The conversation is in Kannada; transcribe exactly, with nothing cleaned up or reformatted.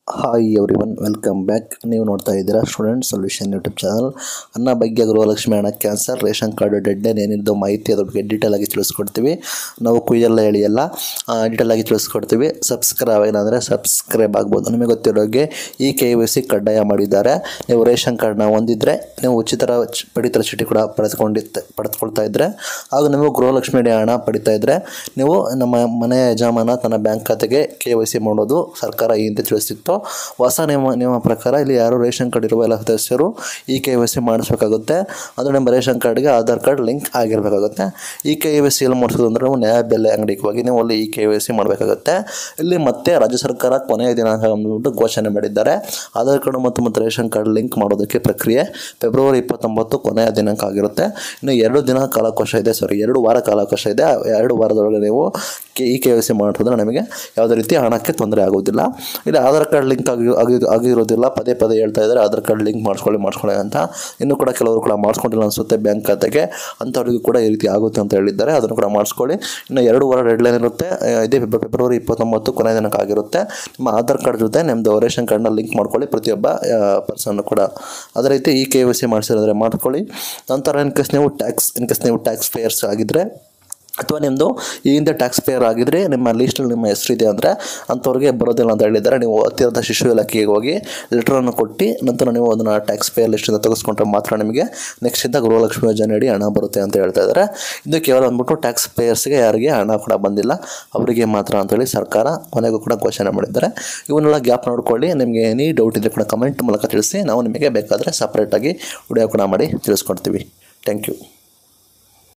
Hi everyone, welcome back. ನೀವು ನೋಡ್ತಾ ಇದ್ದೀರಾ ಸ್ಟೂಡೆಂಟ್ ಸೊಲ್ಯೂಷನ್ ಯೂಟ್ಯೂಬ್ ಚಾನಲ್. ಅನ್ನ ಭಾಗ್ಯ ಗೃಹಲಕ್ಷ್ಮಿ ಹಣ cancer ration card deadline ಏನಿದ್ದು ಮಾಹಿತಿ ಅದ್ರ ಬಗ್ಗೆ ಡೀಟೇಲ್ ಆಗಿ ತಿಳಿಸ್ಕೊಡ್ತೀವಿ. ನಾವು ಕುಯ್ಯೆಲ್ಲ ಹೇಳಿ ಎಲ್ಲ ಡೀಟೇಲ್ ಆಗಿ ತಿಳಿಸ್ಕೊಡ್ತೀವಿ. ಸಬ್ಸ್ಕ್ರೈಬ್ ಆಗಿಲ್ಲ ಸಬ್ಸ್ಕ್ರೈಬ್ ಆಗ್ಬೋದು. ನಿಮಗೆ ಗೊತ್ತಿರೋಗೆ ಈ ಕೆ ವೈ ಸಿ ಕಡ್ಡಾಯ ಮಾಡಿದ್ದಾರೆ. ನೀವು ರೇಷನ್ ಕಾರ್ಡ್ನ ಹೊಂದಿದ್ರೆ ನೀವು ಉಚಿತ ಪಡಿತರ ಚೀಟಿ ಕೂಡ ಪಡೆದುಕೊಂಡಿದ್ದೆ ಪಡೆದುಕೊಳ್ತಾ ಇದ್ದರೆ ಹಾಗೂ ನೀವು ಗೃಹಲಕ್ಷ್ಮಿ ಹಣ ಪಡಿತಾ ಇದ್ದರೆ ನೀವು ನಮ್ಮ ಮನೆ ಯಜಮಾನ ತನ್ನ ಬ್ಯಾಂಕ್ ಖಾತೆಗೆ ಕೆ ವೈ ಸಿ ಮಾಡೋದು ಸರ್ಕಾರ ಈ ಹಿಂದೆ ತಿಳಿಸಿತ್ತು. ಹೊಸ ನಿಯಮ ನಿಯಮ ಪ್ರಕಾರ ಇಲ್ಲಿ ಯಾರು ರೇಷನ್ ಕಾರ್ಡ್ ಇರುವ ಎಲ್ಲ ಸದಸ್ಯರು ಈ ಕೆ ವೈ ಸಿ ಮಾಡಿಸ್ಬೇಕಾಗುತ್ತೆ. ಅಂದರೆ ನಿಮ್ಮ ರೇಷನ್ ಕಾರ್ಡ್ಗೆ ಆಧಾರ್ ಕಾರ್ಡ್ ಲಿಂಕ್ ಆಗಿರಬೇಕಾಗುತ್ತೆ. ಈ ಕೆ ವೈ ಸಿ ಎಲ್ಲಿ ಮಾಡಿಸೋದು ಅಂದರೆ ನೀವು ನ್ಯಾಯ ಬೆಲೆ ಅಂಗಡಿಗೆ ಹೋಗಿ ನೀವು ಅಲ್ಲಿ ಈ ಕೆ ವೈ ಸಿ ಮಾಡಬೇಕಾಗುತ್ತೆ. ಇಲ್ಲಿ ಮತ್ತೆ ರಾಜ್ಯ ಸರ್ಕಾರ ಕೊನೆಯ ದಿನಾಂಕ ಅಂದ್ಬಿಟ್ಟು ಘೋಷಣೆ ಮಾಡಿದ್ದಾರೆ. ಆಧಾರ್ ಕಾರ್ಡ್ ಮತ್ತು ಮತ್ತು ರೇಷನ್ ಕಾರ್ಡ್ ಲಿಂಕ್ ಮಾಡೋದಕ್ಕೆ ಪ್ರಕ್ರಿಯೆ ಫೆಬ್ರವರಿ ಇಪ್ಪತ್ತೊಂಬತ್ತು ಕೊನೆಯ ದಿನಾಂಕ ಆಗಿರುತ್ತೆ. ಇನ್ನು ಎರಡು ದಿನ ಕಾಲಾವಕಾಶ ಇದೆ ಸಾರಿ ಎರಡು ವಾರ ಕಾಲಾವಕಾಶ ಇದೆ. ಎರಡು ವಾರದೊಳಗೆ ನೀವು ಕೆ ಈ ಕೆ ವೈ ಸಿ ಮಾಡಿಸಿದ್ರೆ ನಮಗೆ ಯಾವುದೇ ರೀತಿ ಹಣಕ್ಕೆ ತೊಂದರೆ ಆಗೋದಿಲ್ಲ. ಇಲ್ಲಿ ಆಧಾರ್ ಕಾರ್ಡ್ ಲಿಂಕ್ ಆಗಿ ಆಗಿ ಆಗಿರೋದಿಲ್ಲ. ಪದೇ ಪದೇ ಹೇಳ್ತಾ ಇದ್ದಾರೆ ಆಧಾರ್ ಕಾರ್ಡ್ ಲಿಂಕ್ ಮಾಡಿಸ್ಕೊಳ್ಳಿ ಮಾಡಿಸ್ಕೊಳ್ಳಿ ಅಂತ. ಇನ್ನೂ ಕೂಡ ಕೆಲವರು ಕೂಡ ಮಾಡಿಸ್ಕೊಂಡಿಲ್ಲ ಅನಿಸುತ್ತೆ ಬ್ಯಾಂಕ್ ಖಾತೆಗೆ. ಅಂಥವ್ರಿಗೂ ಕೂಡ ಈ ರೀತಿ ಆಗುತ್ತೆ ಅಂತ ಹೇಳಿದ್ದಾರೆ. ಅದನ್ನು ಕೂಡ ಮಾಡಿಸ್ಕೊಳ್ಳಿ. ಇನ್ನು ಎರಡು ವಾರ ಡೆಡ್ ಲೈನ್ ಇರುತ್ತೆ. ಇದೇ ಫೆಬ್ರವರಿ ಇಪ್ಪತ್ತೊಂಬತ್ತು ಕೊನೆಯ ದಿನಕ್ಕೆ ಆಗಿರುತ್ತೆ. ನಿಮ್ಮ ಆಧಾರ್ ಕಾರ್ಡ್ ಜೊತೆ ನಿಮ್ಮದು ರೇಷನ್ ಕಾರ್ಡ್ನ ಲಿಂಕ್ ಮಾಡ್ಕೊಳ್ಳಿ ಪ್ರತಿಯೊಬ್ಬ ಪರ್ಸನ್ ಕೂಡ. ಅದೇ ರೀತಿ ಈ ಕೆ ವೈ ಸಿ ಮಾಡಿಸಿದ್ರೆ ಮಾಡ್ಕೊಳ್ಳಿ. ನಂತರ ಇನ್ ಕೇಸ್ ನೀವು ಟ್ಯಾಕ್ಸ್ ಇನ್ ಕೇಸ್ ನೀವು ಟ್ಯಾಕ್ಸ್ ಪೇಯರ್ಸ್ ಆಗಿದ್ದರೆ ಅಥವಾ ನಿಮ್ಮದು ಈ ಹಿಂದೆ ಟ್ಯಾಕ್ಸ್ ಪೇಯರ್ ಆಗಿದ್ದರೆ ನಿಮ್ಮ ಲೀಸ್ಟಲ್ಲಿ ನಿಮ್ಮ ಹೆಸರಿದೆ ಅಂದರೆ ಅಂಥವ್ರಿಗೆ ಬರೋದಿಲ್ಲ ಅಂತ ಹೇಳಿದ್ದಾರೆ. ನೀವು ಹತ್ತಿರದ ಶಿಶು ಇಲಾಖೆಗೆ ಹೋಗಿ ಲೆಟ್ರನ್ನು ಕೊಟ್ಟು ನಂತರ ನೀವು ಅದನ್ನು ಟ್ಯಾಕ್ಸ್ ಪೇಯರ್ ಲಿಸ್ಟಿಂದ ತೆಗೆಸ್ಕೊಂಡ್ರೆ ಮಾತ್ರ ನಿಮಗೆ ನೆಕ್ಸ್ಟಿಂದ ಗೃಹಲಕ್ಷ್ಮಿ ಯೋಜನೆ ಅಡಿ ಹಣ ಬರುತ್ತೆ ಅಂತ ಹೇಳ್ತಾ ಇದ್ದಾರೆ. ಇದು ಕೇವಲ ಅಂದ್ಬಿಟ್ಟು ಟ್ಯಾಕ್ಸ್ ಪೇಯರ್ಸ್ಗೆ ಯಾರಿಗೆ ಹಣ ಕೂಡ ಬಂದಿಲ್ಲ ಅವರಿಗೆ ಮಾತ್ರ ಅಂತೇಳಿ ಸರ್ಕಾರ ಕೊನೆಗೂ ಕೂಡ ಘೋಷಣೆ ಮಾಡಿದ್ದಾರೆ. ಇವನ್ನೆಲ್ಲ ಗ್ಯಾಪ್ ನೋಡ್ಕೊಳ್ಳಿ. ನಿಮಗೆ ಎನಿ ಡೌಟ್ ಇದ್ದರೆ ಕೂಡ ಕಮೆಂಟ್ ಮೂಲಕ ತಿಳಿಸಿ. ನಾವು ನಿಮಗೆ ಬೇಕಾದರೆ ಸಪ್ರೇಟಾಗಿ ವಿಡಿಯೋ ಕೂಡ ಮಾಡಿ ತಿಳಿಸ್ಕೊಡ್ತೀವಿ. Thank you.